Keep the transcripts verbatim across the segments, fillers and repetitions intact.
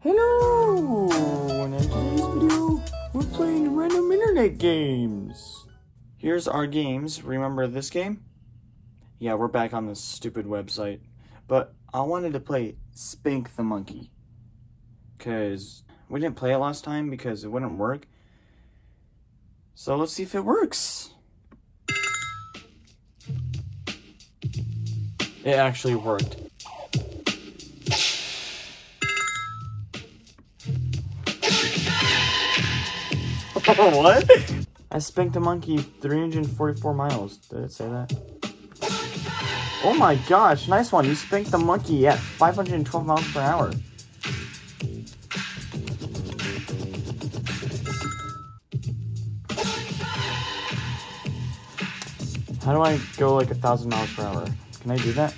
Hello! And in today's video, we're playing random internet games. Here's our games. Remember this game? Yeah, we're back on this stupid website. But I wanted to play Spank the Monkey. Because we didn't play it last time because it wouldn't work. So let's see if it works. It actually worked. What? I spanked a monkey three hundred forty-four miles. Did it say that? Oh my gosh, nice one. You spanked the monkey at five hundred twelve miles per hour. How do I go like a thousand miles per hour? Can I do that?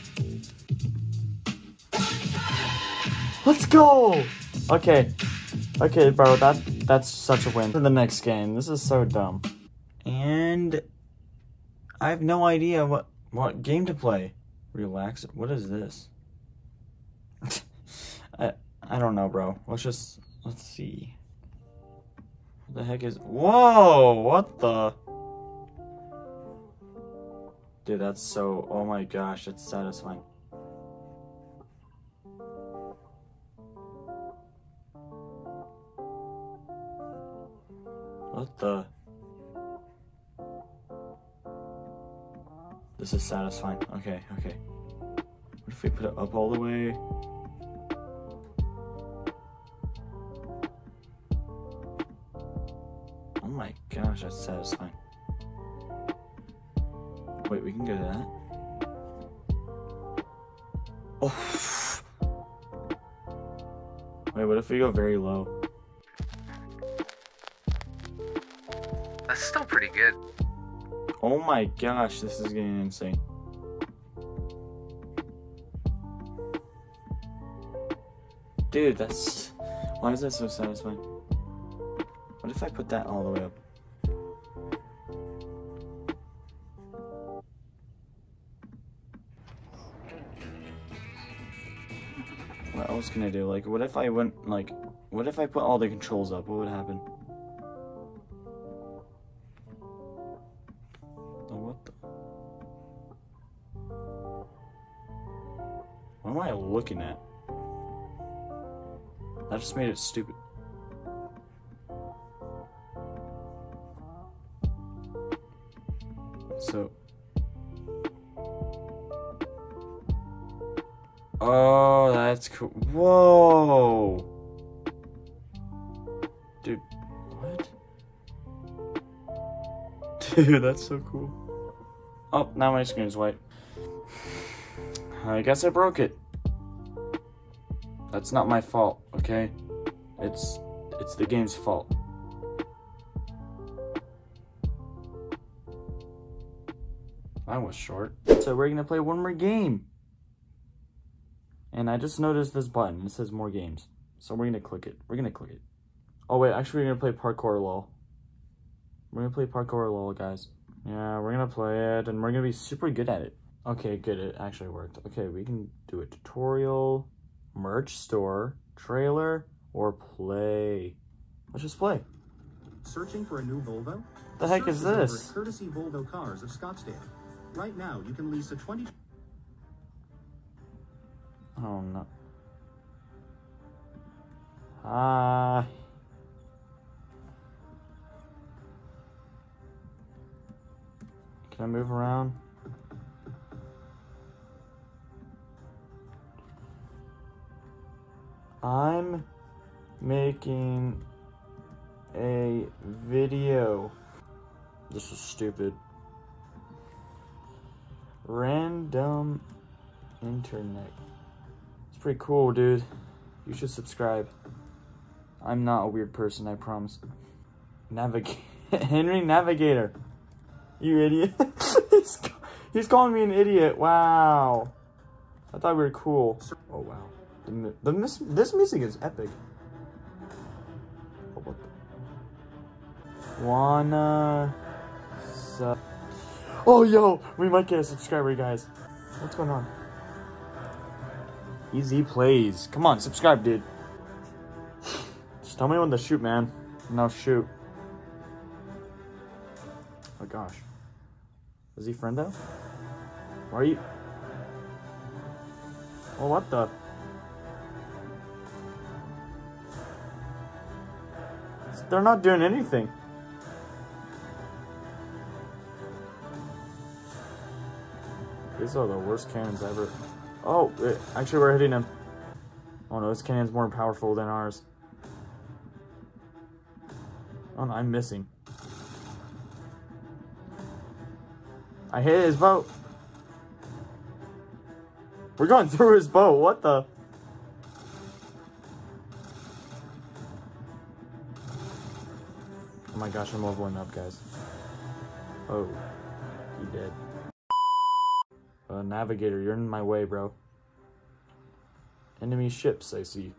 Let's go! Okay. Okay, bro, that that's such a win. For the next game. This is so dumb. And I have no idea what what game to play. Relax. What is this? I I don't know, bro. Let's just let's see. What the heck is Whoa! What the Dude, that's so oh my gosh, it's satisfying. What the? This is satisfying. Okay, okay. What if we put it up all the way? Oh my gosh, that's satisfying. Wait, we can go to that? Oh! Wait, what if we go very low? That's still pretty good. Oh my gosh, this is getting insane. Dude, that's... Why is that so satisfying? What if I put that all the way up? What else can I do? Like, what if I went, like... What if I put all the controls up? What would happen? What am I looking at? That just made it stupid. So. Oh, that's cool. Whoa. Dude, what? Dude, that's so cool. Oh, now my screen is white. I guess I broke it. That's not my fault, okay? It's it's the game's fault. That was short. So we're gonna play one more game. And I just noticed this button. It says more games. So we're gonna click it. We're gonna click it. Oh wait, actually we're gonna play Parkour LOL. We're gonna play Parkour LOL, guys. Yeah, we're gonna play it and we're gonna be super good at it. Okay, good, it actually worked. Okay, we can do a tutorial, merch store, trailer, or play. Let's just play. Searching for a new Volvo? The heck is this? Courtesy Volvo Cars of Scottsdale. Right now, you can lease a twenty... Oh no. Hi. Can I move around? I'm making a video. This is stupid. Random internet. It's pretty cool, dude. You should subscribe. I'm not a weird person, I promise. Navigate Henry Navigator. You idiot. he's, he's calling me an idiot. Wow. I thought we were cool. Oh wow. The, the this, this music is epic. Oh, what the? Wanna sub? Oh yo, we might get a subscriber, guys. What's going on? Easy plays. Come on, subscribe, dude. Just tell me when to shoot, man. No, shoot. Oh gosh. Is he friendo? Why are you? Oh, what the? They're not doing anything. These are the worst cannons ever. Oh, wait, actually we're hitting him. Oh no, this cannon's more powerful than ours. Oh no, I'm missing. I hit his boat. We're going through his boat. What the? Oh my gosh, I'm leveling up, guys. Oh, he did. Uh, navigator, you're in my way, bro. Enemy ships, I see.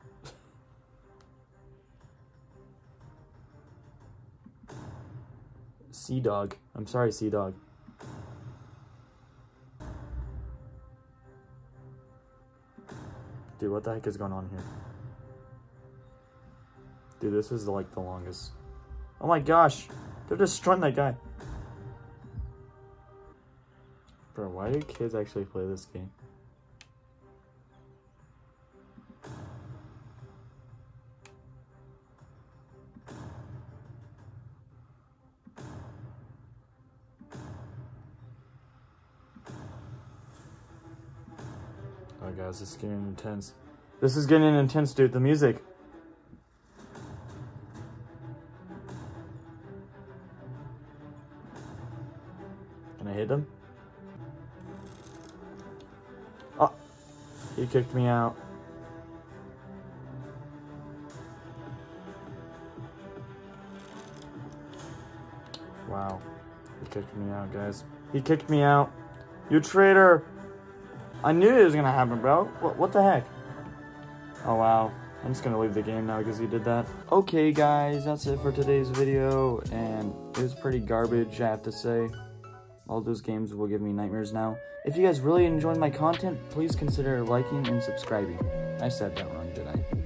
Sea Dog. I'm sorry, Sea Dog. Dude, what the heck is going on here? Dude, this is like the longest. Oh my gosh! They're destroying that guy. Bro, why do kids actually play this game? Oh guys, this is getting intense. This is getting intense, dude. The music. Can I hit him? Oh, he kicked me out. Wow, he kicked me out, guys. He kicked me out. You traitor! I knew it was gonna happen, bro. What, what the heck? Oh, wow. I'm just gonna leave the game now because he did that. Okay, guys, that's it for today's video, and it was pretty garbage, I have to say. All those games will give me nightmares now. If you guys really enjoyed my content, please consider liking and subscribing. I said that wrong, did I?